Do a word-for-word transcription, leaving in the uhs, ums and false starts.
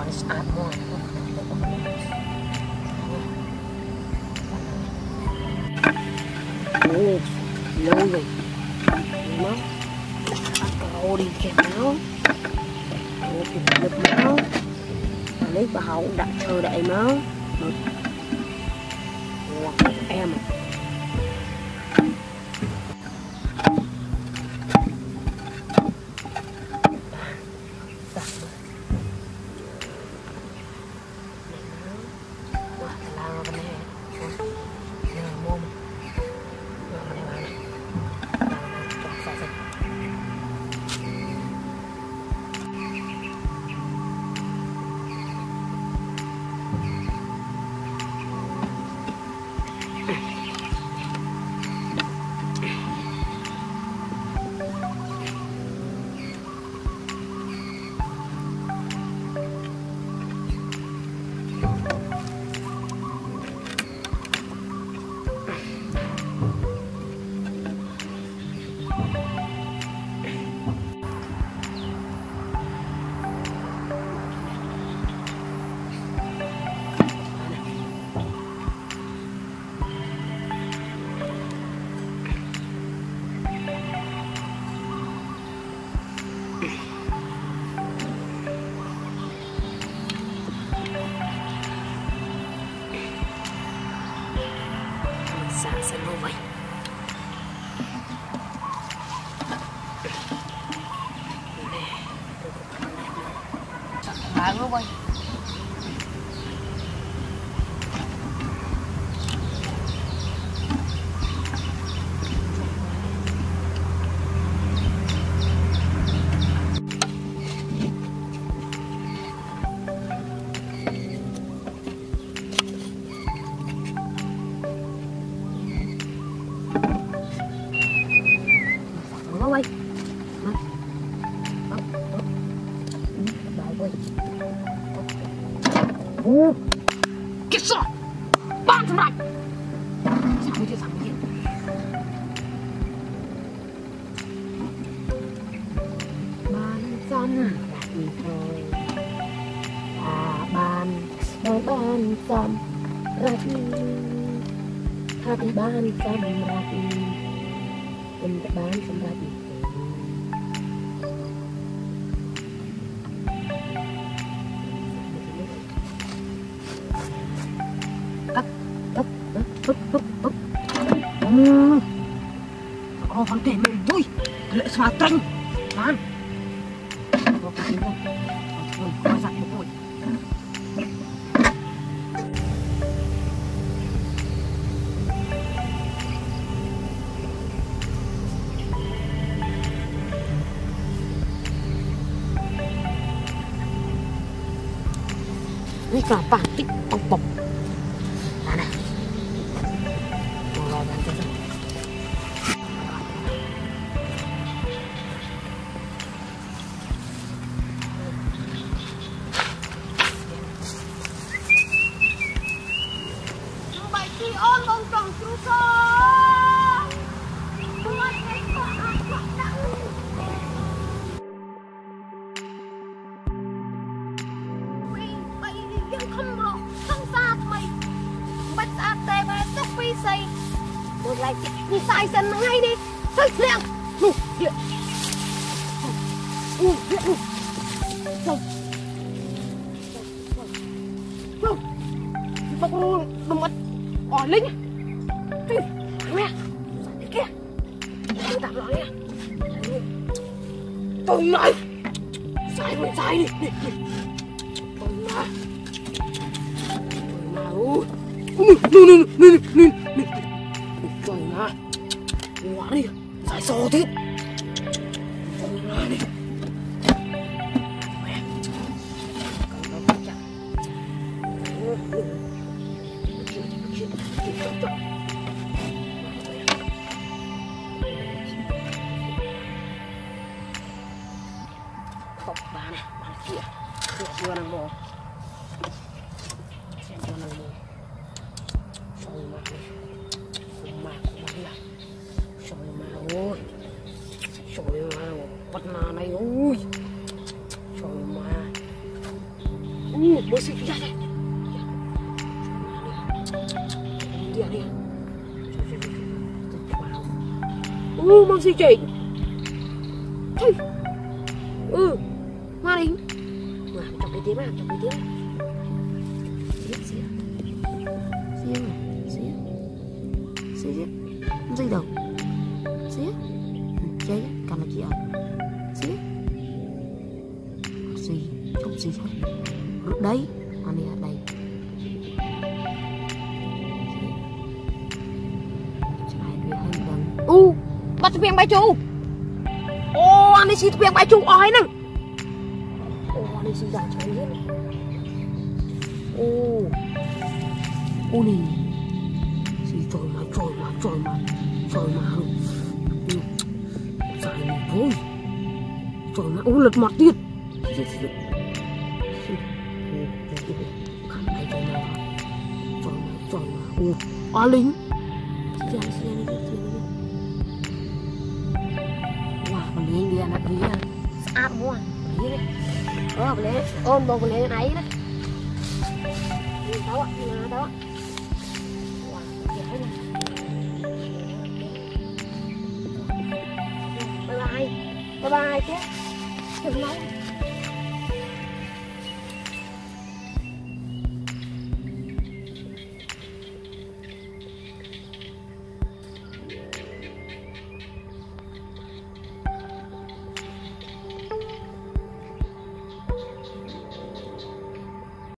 át mồi ồ lâu rồi máu cậu đi kèm máu ồ kìa được máu và lấy bà hậu đặt thơ đại máu một em xa xa như vậy bán nó vậy quay cái sọ ba thằng này sao mới chưa thằng gì ban xong là gì thôi à ban ban ban xong ra đi tha thì ban xong ra đi mình đã bán xong ra đi ấp ấp ấp ấp ấp ấp có vấn đề mình vui lệ xóa tranh bán có cái gì không có giặt một hồiนี่กระป๋าติ๊กปองปองมานะรอรอมันจะใบที่อ้อนลงกล่องจูโซ่ตัวเล็กกว่าอันกว่าดังยังคำบอกต้องทราบไหมบัดอาเตมาจะไปใส่ตัวไรจิตมีสายสันมาให้ดิเฮ้ยเร็วนู่เดี๋ยวอู้เดี๋ยวนู่ส่งส่งบอกรู้ดมดอ่อนลิ้นเฮ้ยแม่ไอ้แกดูตามเราเนี่ยตรงไหนสายมันสายนี่นี่ตรงไหนนู่นนู่นนู่นนู่นนู่นจ่อยนะหัวนี่สายโซ่ทิศจ่อยนะนี่แม่เราไปจับโอ้โหชิบชิบชิบจับจับตบบ้านเนี่ยบ้านเกี่ยเกี่ยเชื่อนังโมเชื่อนังโมTrời mà, bắt mà này ui. Trời mà. Uh, bersih ya ya. Dia dia. Uh, masih cek. Thôi. Ừ. Hoa đi. Hoa chọc cái tím à, chọc cái tím. Xía xía. Xía mà, xía. Xía xía. Không gì đâu. Xía. Chơi cầm là chị ạ. Xía. Xì, chọc xì thôi. Rút đấy, hoa này ở đây. U, bắt tụi bay chú. Ô, anh ấy xí tụi bay chú ỏi nè. Ô, anh ấy xí ra chơi hết. Ô, ô nè. Xí trời mà, trời mà, trời mà, trời mà. Dài này thôi. Trời mà, ô lật mặt tiết. Xí, xí, xí. Xí. Ô, khăn bay trời mà. Trời mà, trời mà. Ô, á lính. Xí ra, xí ra, xí ra. Beli dia anak dia saat mua beli deh oh beli om mau beli yang air deh ini tahu ini tahu wah dia ini bye bye bye bye chứ đừng nói